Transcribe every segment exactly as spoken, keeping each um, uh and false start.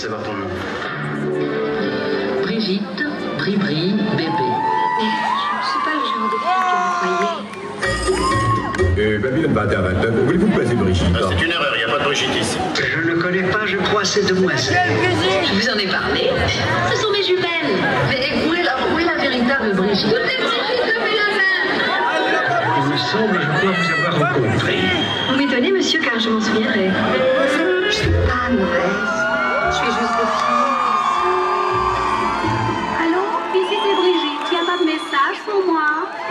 savoir ton nom. Brigitte, Bri-Bri, bébé. Mais je suis pas le genre de fille que vous croyez. Euh, Babylone vingt et un vingt-neuf, voulez-vous passer Brigitte? Ah, c'est une erreur, il n'y a pas de Brigitte ici. Je ne connais pas, je crois, ces demoiselles. Je vous en ai parlé. Ce sont mes jumelles. Mais où est la, où est la véritable Brigitte? Toutes les Brigitte depuis la veine. Il me semble, je crois vous avoir rencontré. Vous m'étonnez, monsieur, car je m'en souviendrai. Je suis pas mauvaise. Je suis juste fille. Allô, ici c'est Brigitte. Il n'y a pas de message pour moi?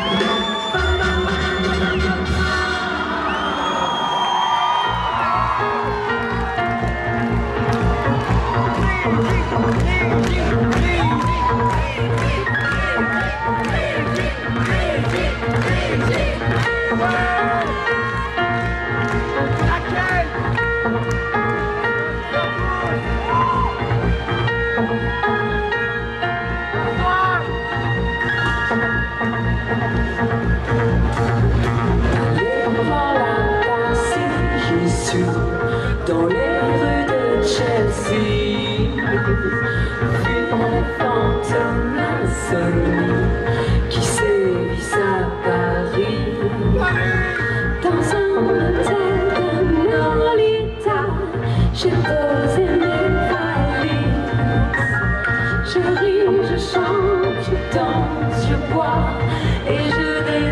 Dans les rues de Chelsea, vivant les fantômes insomnies qui sévissent à Paris. Dans un hôtel de Lolita, j'ai posé mes valises. Je ris, je chante, je danse, je bois et je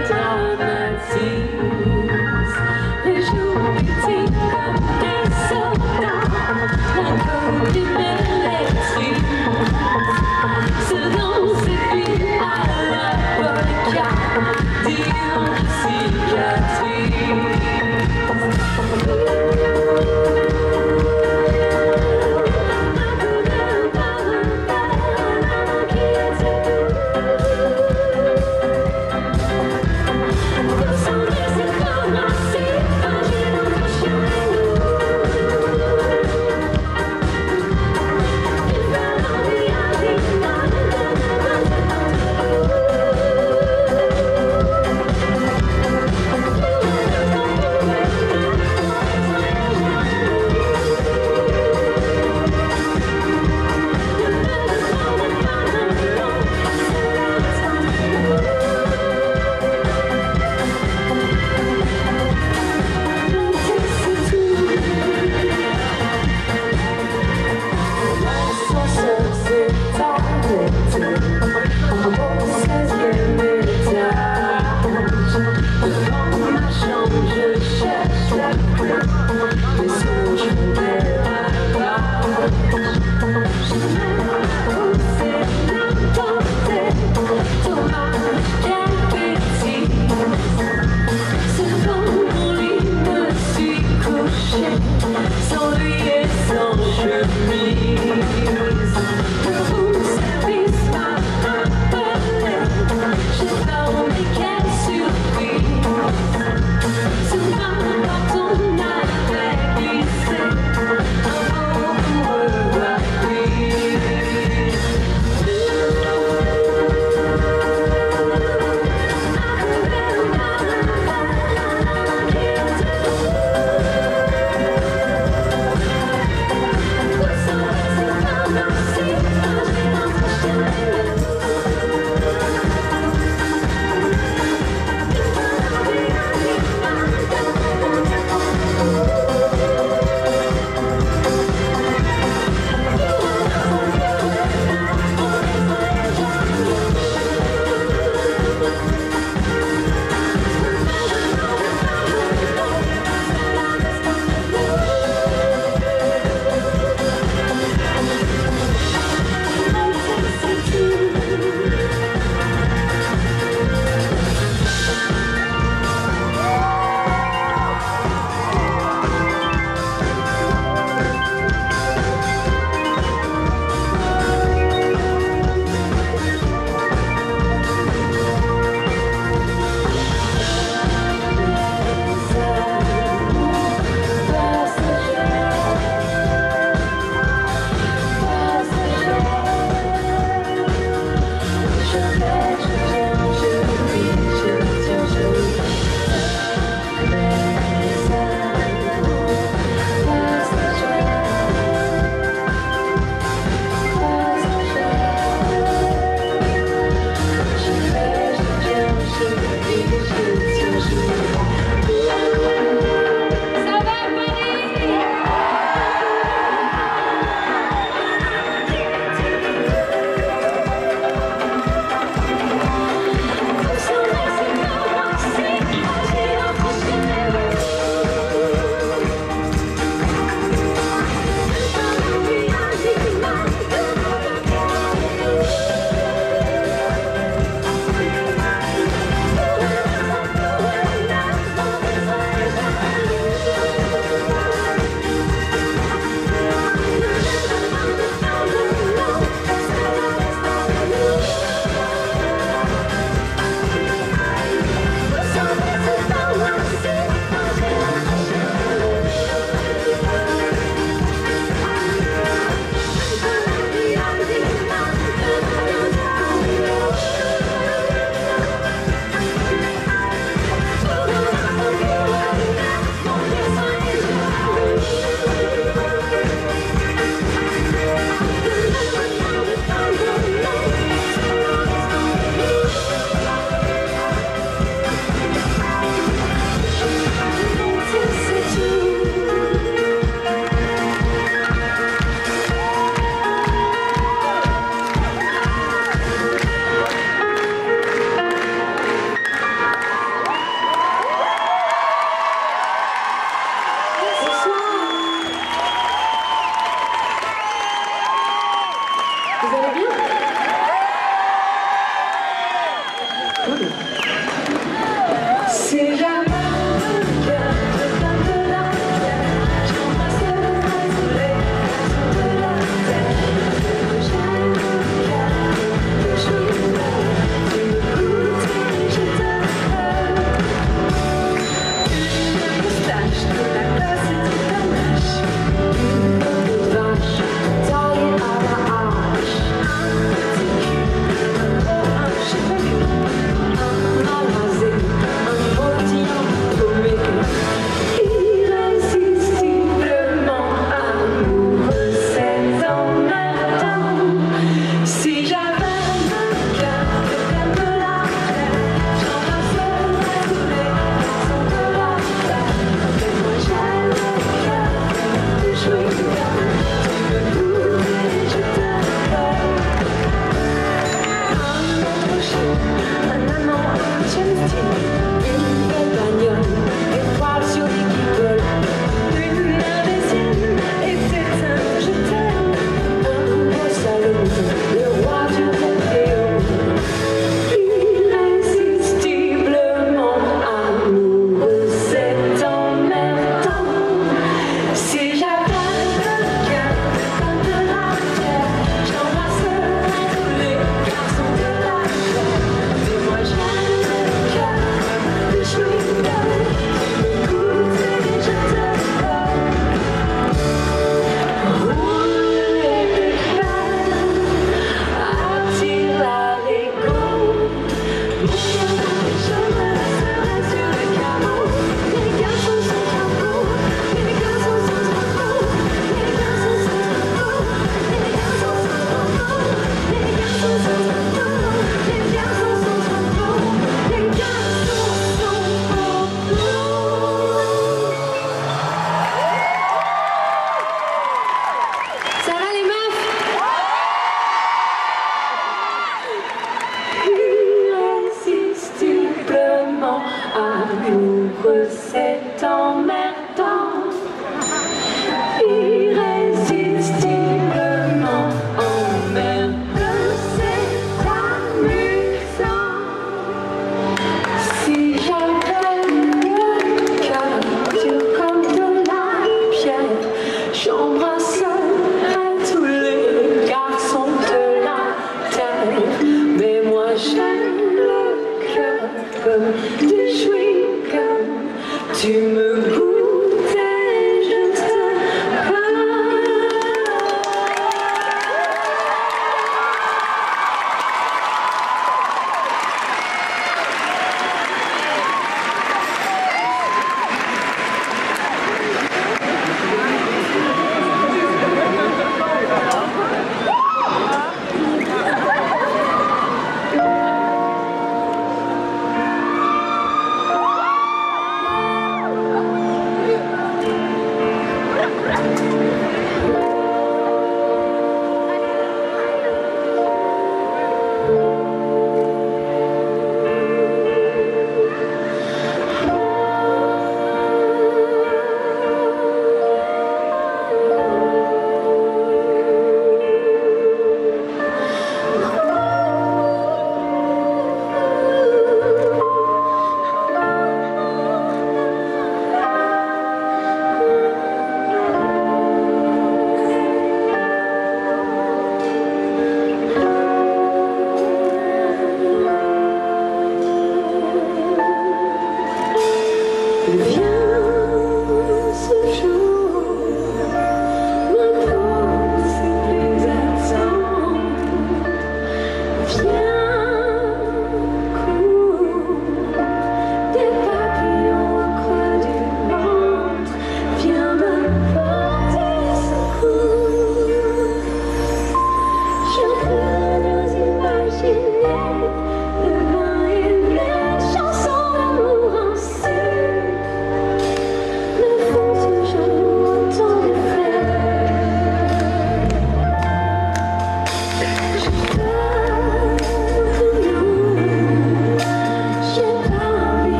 dédramatise. Les jours petits comme des soldats, mon corps m'électrise. Se danse et puis à la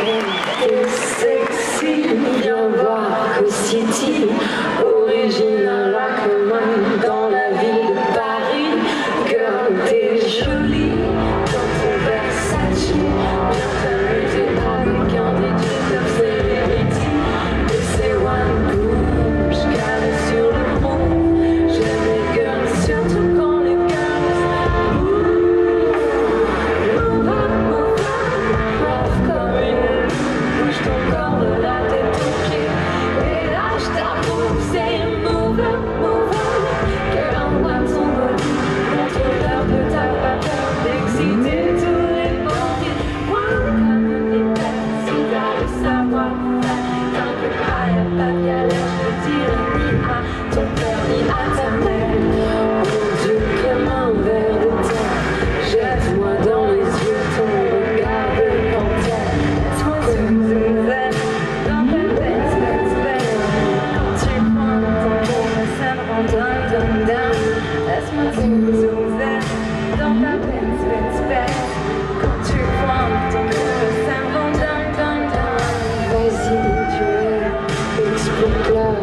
T'es sexy, viens voir que City, original Rockman dans la ville de Paris. Girl, t'es jolie dans ton Versace, viens t'amuser avec un D J comme Celebrity. Et c'est one boom, j'cale sur le front. J'aime les girls, surtout quand les girls move. Move up, move up, rough comme une bouge ton corps de la tête aux pieds. Et lâche ta boum, c'est move up, move up. Girl, what's ton body, contrôleur de ta vapeur, d'exciter tous les bandits. One comme une vitesse, si t'as le savoir-faire, t'inquiète pas, y'a pas de galère, je dirai ni à ton père ni à ta mère. Mon Dieu, comme un verre de terre, jette-moi dans les yeux ton regard de panthère. Laisse-moi zouzer dans ta tête, bête, bête. Quand tu prends ton bon, ça me rend dingue, dingue, dingue. Laisse-moi zouzer dans ta tête, bête, bête. Quand tu prends ton bon, ça me rend dingue, dingue, dingue. Vas-y, tu es, explique-leur.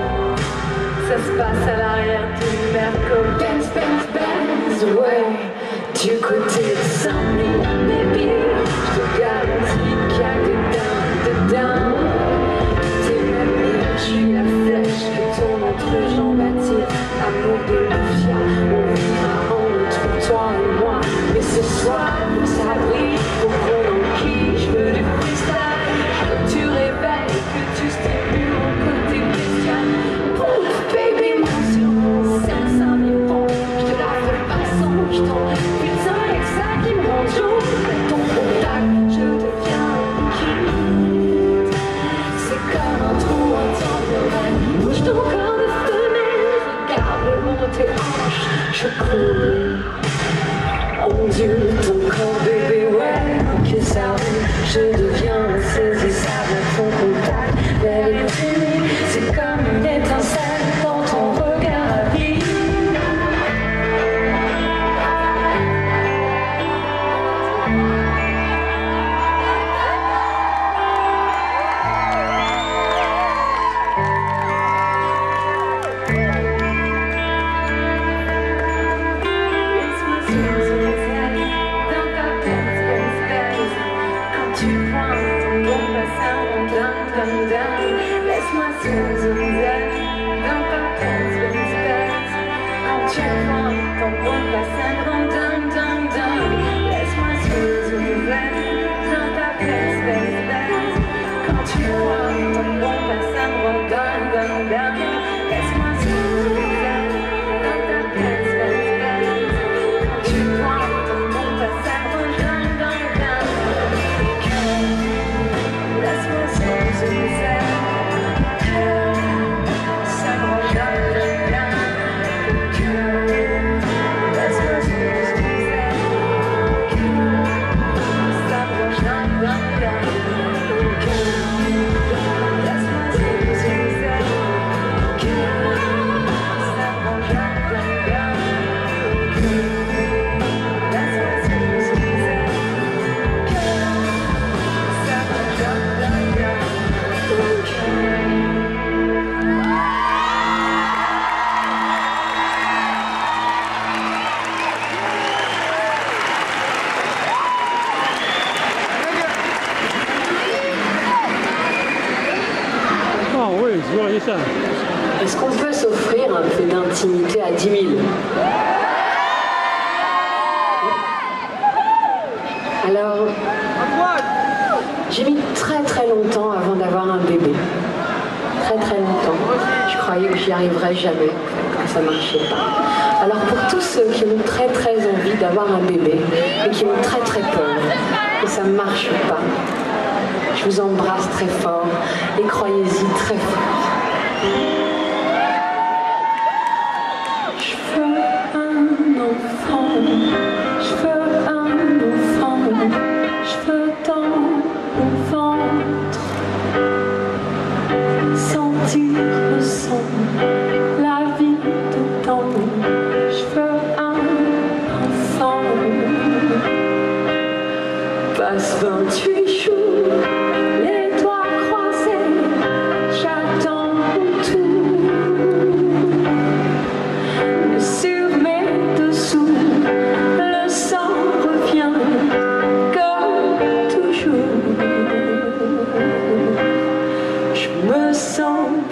Ça se passe à l'arrière du Merco. Benz, Benz, Benz, ouais. Du côté de Saint-Denis, baby, je te garantis qu'il y a des dingues, des dingues. T'es ma mire, je suis la flèche que tourne entre jambes attire. Amour de mafia, on vivra en entre toi et moi. Mais ce soir, ça brille pour qu'on enquille. Je veux du freestyle, je veux que tu réveilles, que tu stimules mon côté bestial. Pouf, baby, mon sur mon cinq cent mille ponts. Je te la fais pas sans, je t'en putain, y'a que ça qui me rend jaune. Avec ton contact, je deviens un kid. C'est comme un trou intemporel. Bouge ton corps de femelle, regarde-moi tes hanches, je cours. Ondule ton corps, bébé, ouais, que ça roule. Je deviens insaisissable à ton contact. Belle et timide, c'est comme une étincelle dans ton regard à vie. Laisse-moi zouzer dans ta tête, baisse, baisse. Quand tu prends ton bon bassin, on donne, donne, donne. Laisse-moi zouzer dans ta tête, baisse, baisse. Quand tu prends ton bon bassin, on donne, donne, donne. Laisse-moi zouzer dans ta tête, baisse, baisse. Quand tu prends ton bon bassin, on donne, donne, donne. Laisse-moi zouzer dans ta tête, baisse, baisse. Quand tu prends ton bon bassin, on donne, donne, donne. Laisse-moi zouzer. Ça me rend dingue, dingue, dingue. Laisse-moi zouzer. Ça me rend dingue, dingue, dingue. Laisse-moi zouzer. Ça me rend dingue, dingue, dingue. Laisse-moi zouzer. Ça me rend dingue, dingue, dingue. Ah oui, je voyais ça. Est-ce qu'on peut s'offrir un peu d'intimité à dix mille? Alors, j'ai mis très très longtemps avant d'avoir un bébé. Très très longtemps. Je croyais que j'y arriverais jamais, que ça marchait pas. Alors pour tous ceux qui ont très très envie d'avoir un bébé, et qui ont très très peur que ça marche pas, je vous embrasse très fort et croyez-y très fort. Je veux un enfant, je veux un enfant, je veux dans mon ventre sentir le son, la vie dedans. Je veux un enfant. Passe vingt-huit jours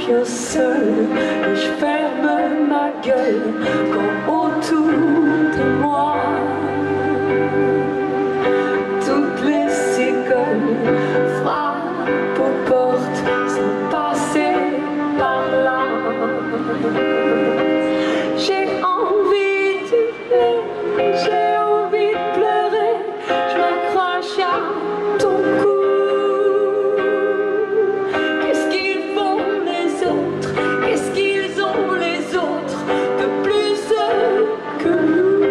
bien seul et je ferme ma gueule quand autour de moi toutes les cigognes frappent aux portes sans passer par là. J'ai envie de pleurer, j'ai envie de pleurer, je m'accroche à ton cou. Qu'est-ce qu'ils font les autres? Qu'est-ce qu'ils ont les autres de plus que nous?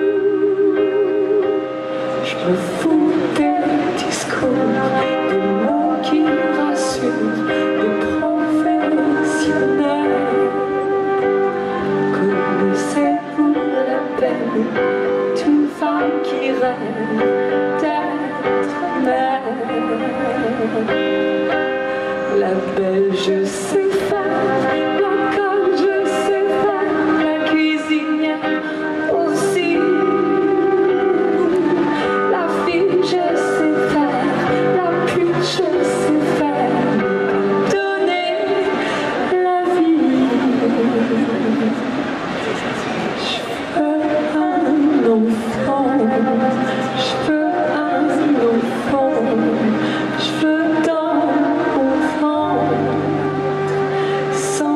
Je me fous des discours, des mots qui rassurent, des professionnels. Connaissez-vous la peine d'une femme qui rêve d'être mère? La belle, je sais faire, la conne, je sais faire, la cuisinière aussi. La fille, je sais faire, la pute, je sais faire, donner la vie. Je veux un enfant, je veux un enfant, je veux d'un enfant, sans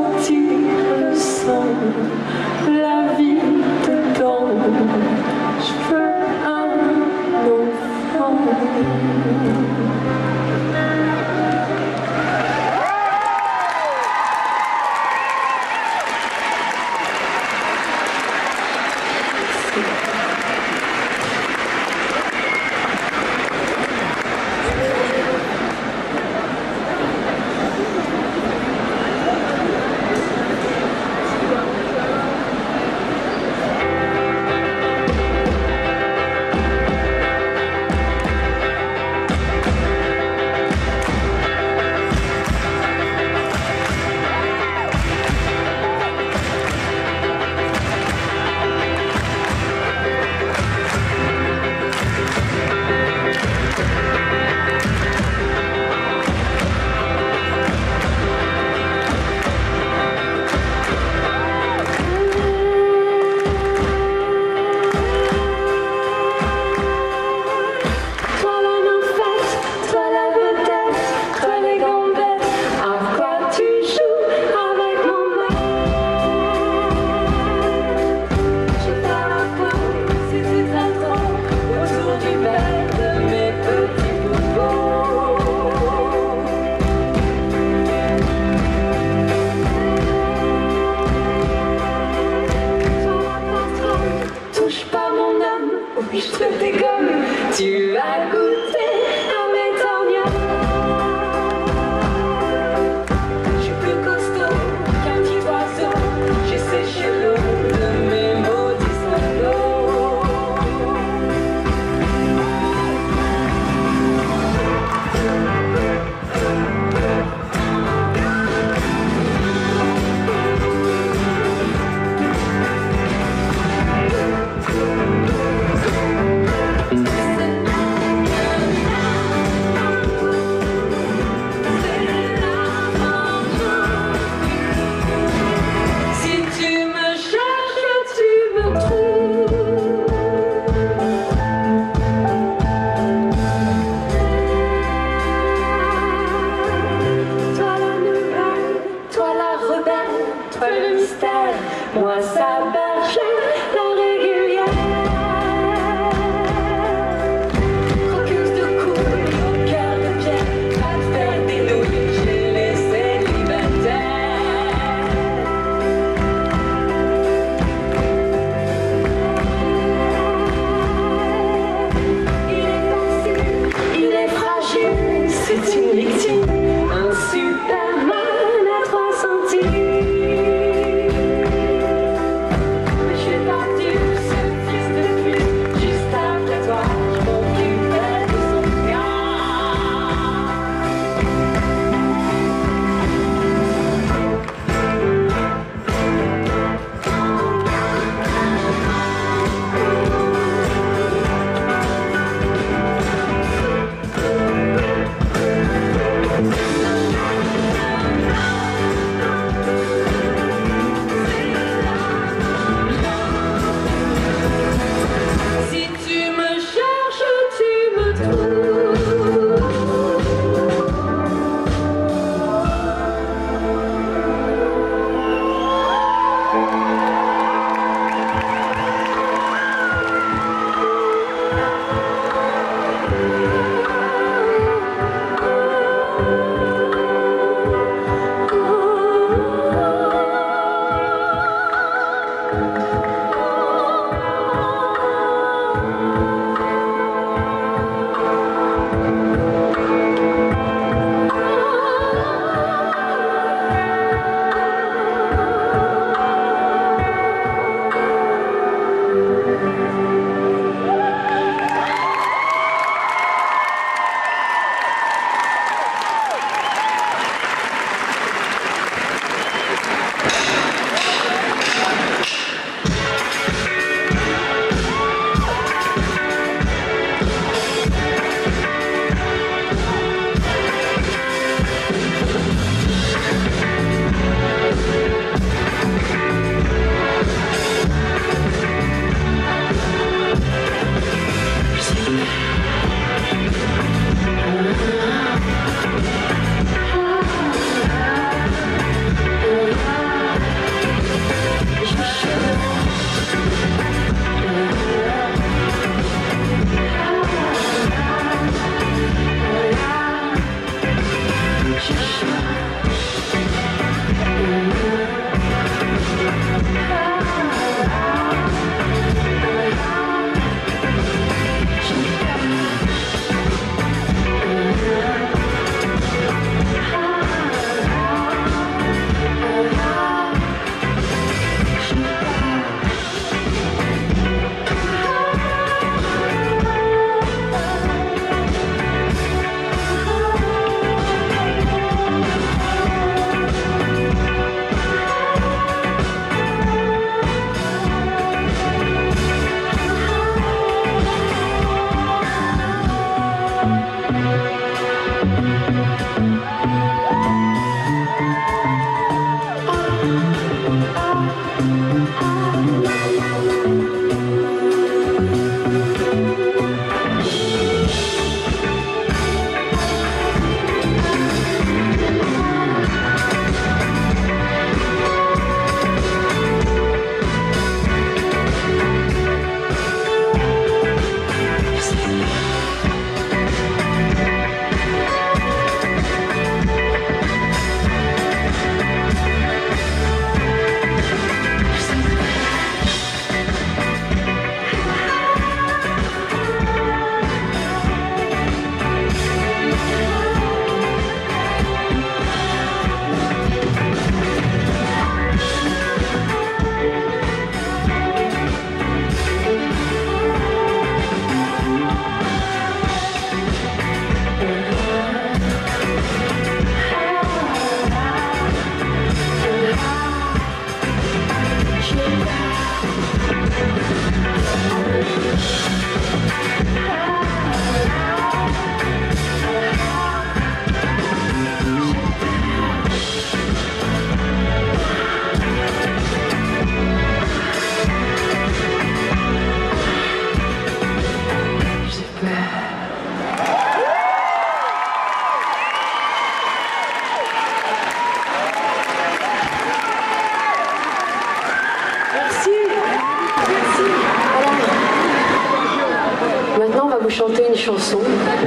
Chanter une chanson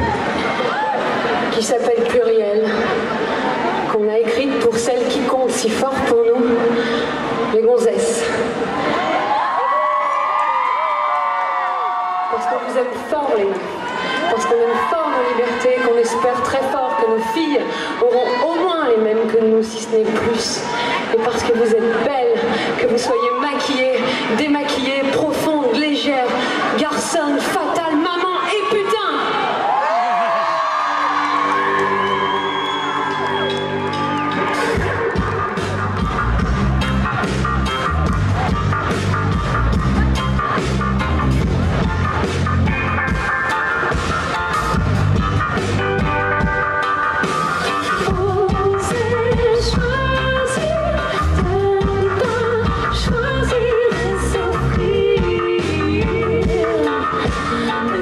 qui s'appelle Pluriel, qu'on a écrite pour celles qui comptent si fort pour nous, les gonzesses. Parce qu'on vous aime fort, les nains, parce qu'on aime fort nos libertés, qu'on espère très fort que nos filles auront au moins les mêmes que nous, si ce n'est plus. Et parce que vous êtes belles, que vous soyez maquillées, démaquillées, profondes, légères, garçonnes, fatales, maman et putain. Choisir et s'offrir.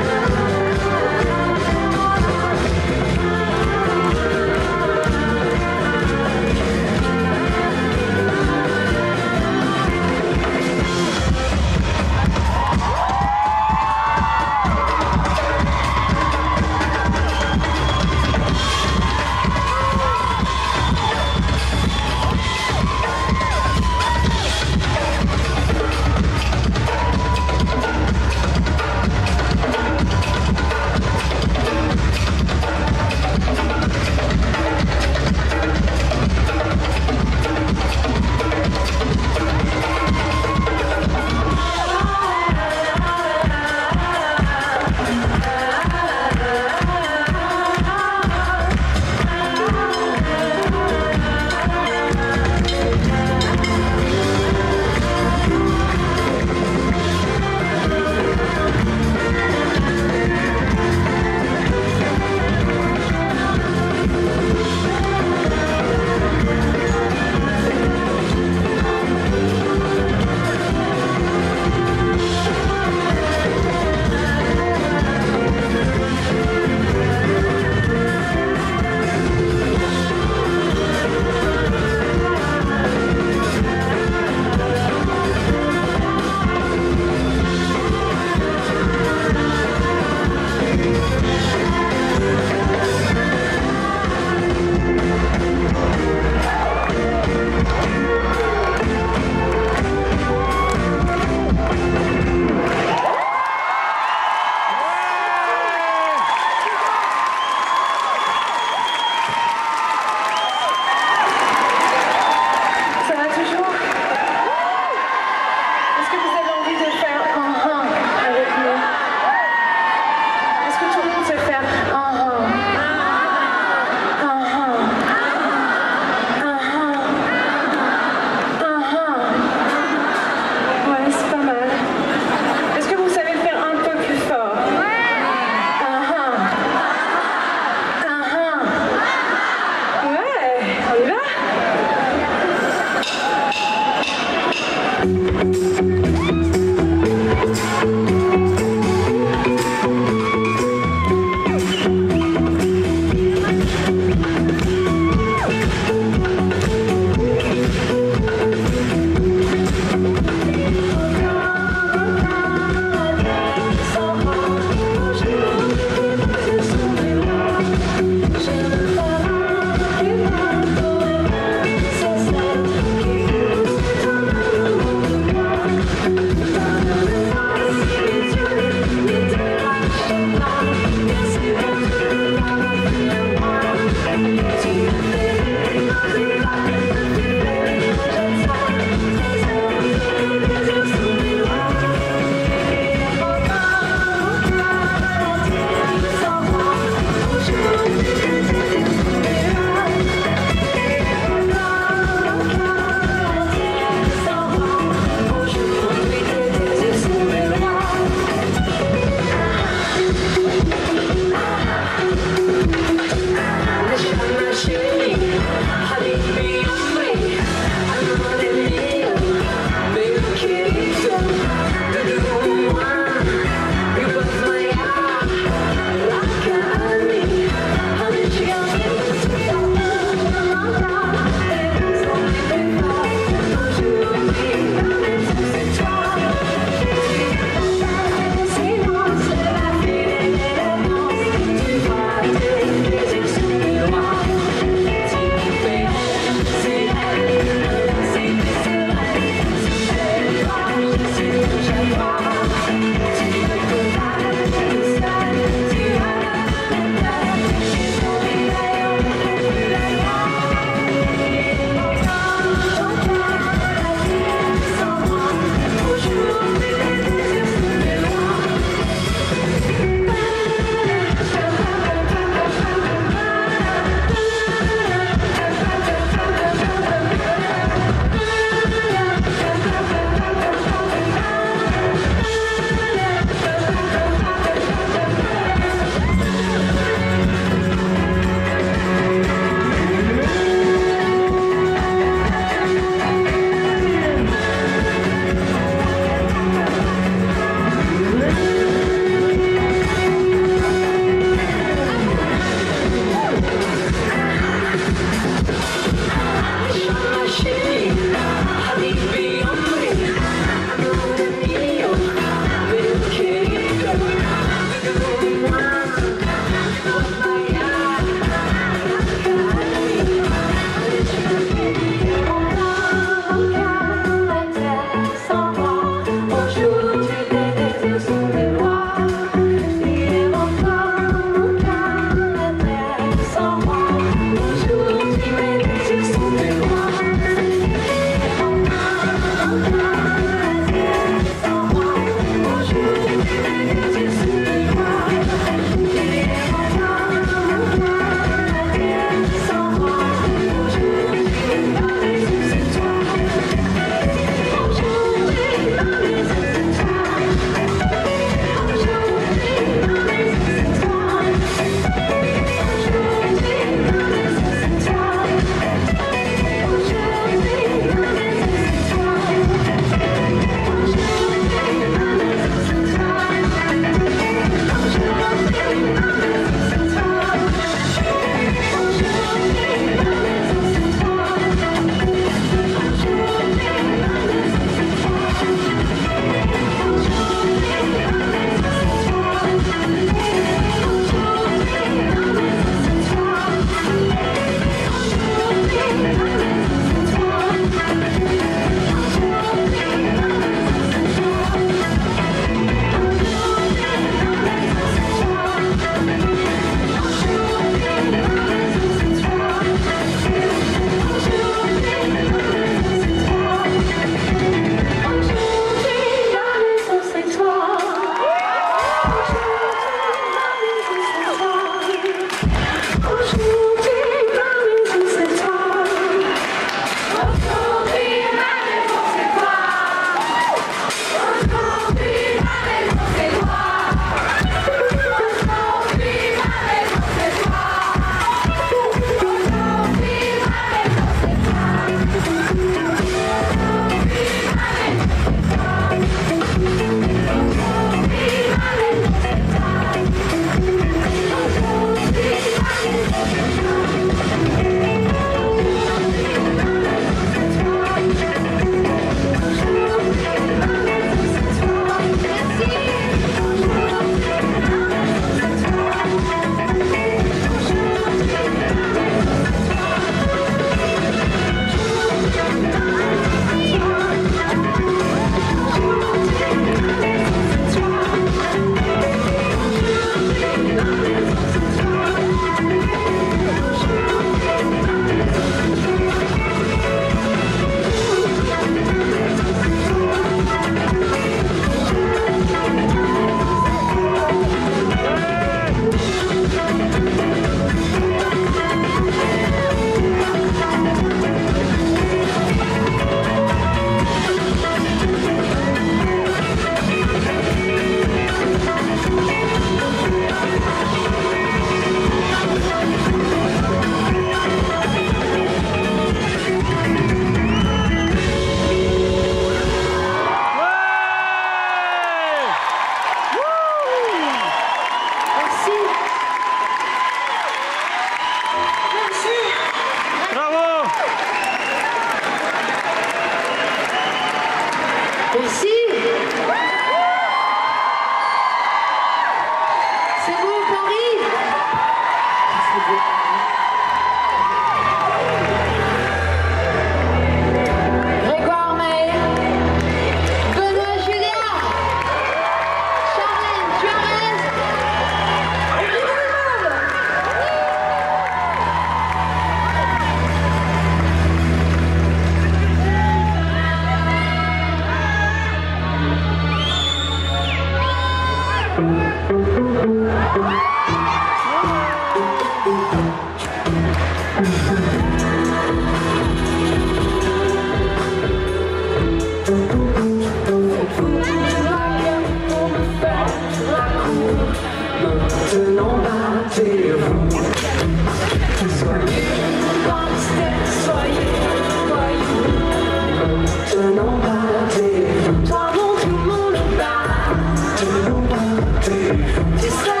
Maintenant battez-vous. Soyez gangsters, soyez voyous. Maintenant battez-vous. Toi non, tout le monde bat. Maintenant battez-vous.